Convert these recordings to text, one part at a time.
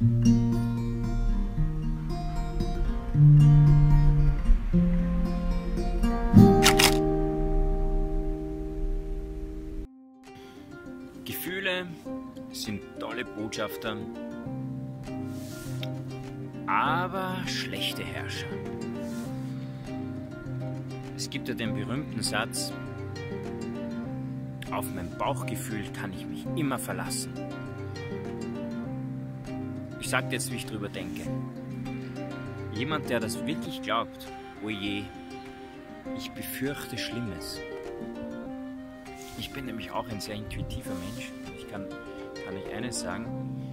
Gefühle sind tolle Botschafter, aber schlechte Herrscher. Es gibt ja den berühmten Satz: Auf mein Bauchgefühl kann ich mich immer verlassen. Ich sage dir jetzt, wie ich drüber denke. Jemand, der das wirklich glaubt, oje, ich befürchte Schlimmes. Ich bin nämlich auch ein sehr intuitiver Mensch. Ich kann euch eines sagen: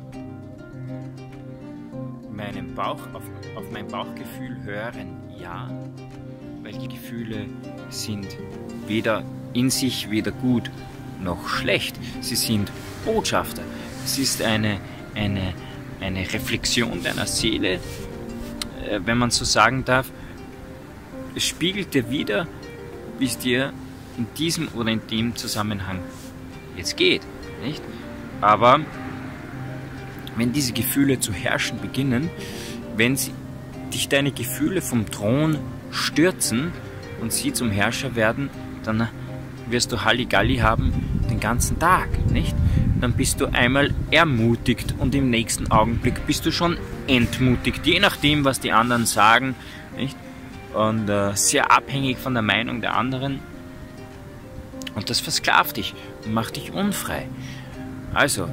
auf mein Bauchgefühl hören, ja, weil die Gefühle sind weder in sich weder gut noch schlecht. Sie sind Botschafter. Es ist eine Reflexion deiner Seele, wenn man so sagen darf. Es spiegelt dir wider, wie es dir in diesem oder in dem Zusammenhang jetzt geht, nicht? Aber wenn diese Gefühle zu herrschen beginnen, wenn dich deine Gefühle vom Thron stürzen und sie zum Herrscher werden, dann wirst du Halligalli haben den ganzen Tag, nicht? Dann bist du einmal ermutigt und im nächsten Augenblick bist du schon entmutigt, je nachdem, was die anderen sagen, nicht? Und sehr abhängig von der Meinung der anderen. Und das versklavt dich und macht dich unfrei. Also,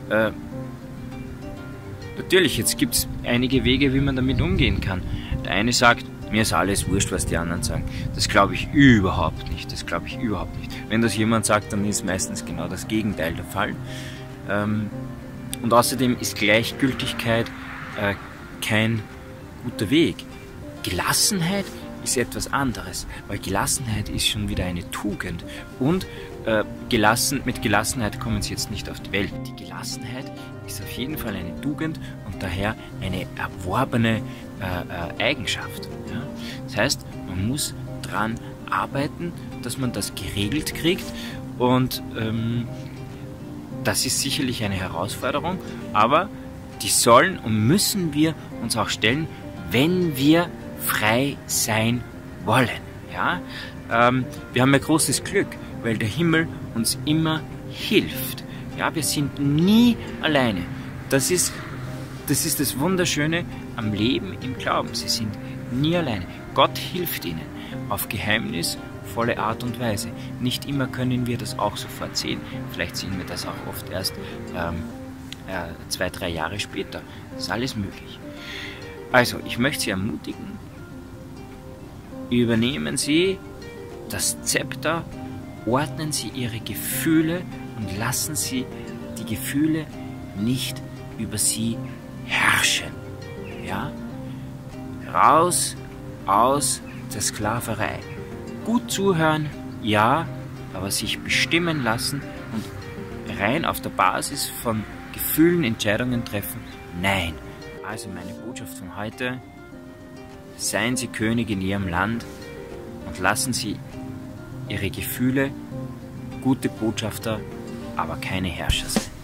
natürlich, jetzt gibt es einige Wege, wie man damit umgehen kann. Der eine sagt, mir ist alles wurscht, was die anderen sagen. Das glaube ich überhaupt nicht. Das glaube ich überhaupt nicht. Wenn das jemand sagt, dann ist meistens genau das Gegenteil der Fall. Und außerdem ist Gleichgültigkeit kein guter Weg. Gelassenheit ist etwas anderes, weil Gelassenheit ist schon wieder eine Tugend. Und mit Gelassenheit kommen Sie jetzt nicht auf die Welt. Die Gelassenheit ist auf jeden Fall eine Tugend und daher eine erworbene Eigenschaft. Ja? Das heißt, man muss daran arbeiten, dass man das geregelt kriegt, und das ist sicherlich eine Herausforderung, aber die sollen und müssen wir uns auch stellen, wenn wir frei sein wollen. Ja? Wir haben ein großes Glück, weil der Himmel uns immer hilft. Ja, wir sind nie alleine. Das ist das Wunderschöne am Leben im Glauben. Sie sind nie alleine. Gott hilft ihnen auf geheimnisvolle Art und Weise. Nicht immer können wir das auch sofort sehen. Vielleicht sehen wir das auch oft erst 2-3 Jahre später. Das ist alles möglich. Also, ich möchte Sie ermutigen, übernehmen Sie das Zepter, ordnen Sie Ihre Gefühle und lassen Sie die Gefühle nicht über Sie herrschen. Ja? Raus aus der Sklaverei. Gut zuhören, ja, aber sich bestimmen lassen und rein auf der Basis von Gefühlen Entscheidungen treffen, nein. Also meine Botschaft von heute: Seien Sie König in Ihrem Land und lassen Sie Ihre Gefühle gute Botschafter, aber keine Herrscher sein.